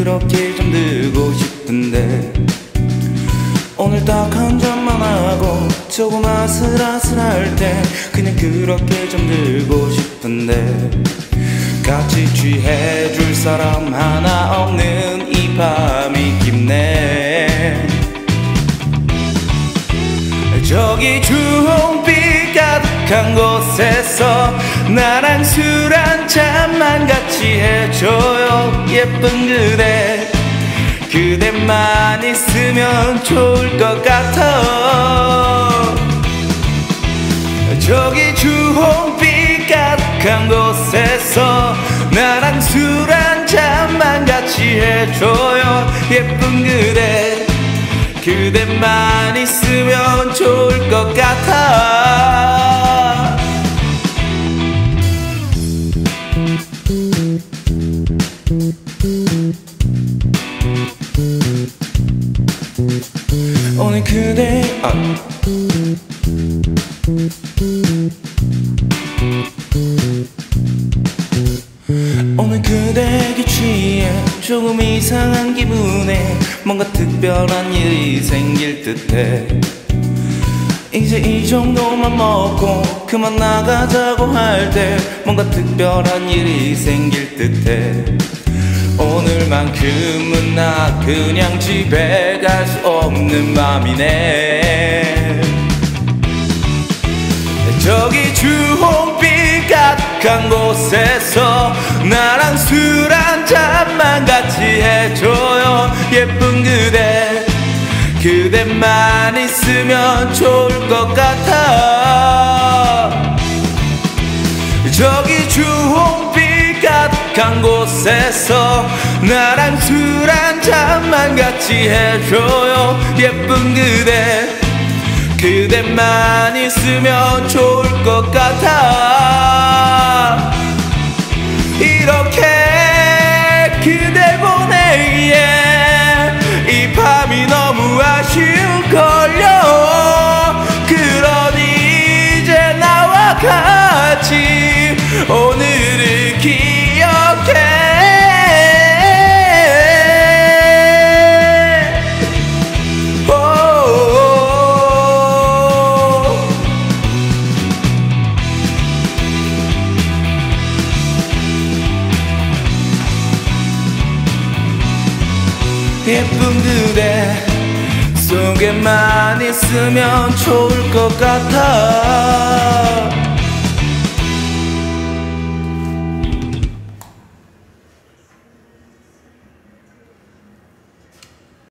그렇게 잠들고 싶은데 오늘 딱 한 잔만 하고 조금 아슬아슬할 때 그냥 그렇게 잠들고 싶은데 같이 취해줄 사람 하나 없는 이 밤이 깊네. 저기 주홍빛 가득한 곳에서 나랑 술 한잔만 같이 해줘요. 예쁜 그대, 그대만 있으면 좋을 것 같아. 저기 주홍빛 가득한 곳에서 나랑 술 한잔만 같이 해줘요. 예쁜 그대, 그대만 있으면 좋을 것 같아. 오늘 그대 오늘 그대에게 취해 조금 이상한 기분에 뭔가 특별한 일이 생길 듯해. 이제 이 정도만 먹고 그만 나가자고 할 때 뭔가 특별한 일이 생길 듯해. 오늘만큼은 나 그냥 집에 갈 수 없는 맘이네. 저기 주홍빛 가득한 곳에서 나랑 술 한잔만 같이 해줘요. 예쁜 그대, 그대만 있으면 좋을 것 같아. 저기 주홍빛 가득한 곳에서 나랑 술 한잔만 같이 해줘요. 예쁜 그대, 그대만 있으면 좋을 것 같아. 이렇게 그댈 보내기에 이 밤이 너무 아쉬울걸요. 그러니 이제 나와 같이 오늘을 기억해. 예쁜 그대 속에만 있으면 좋을 것 같아.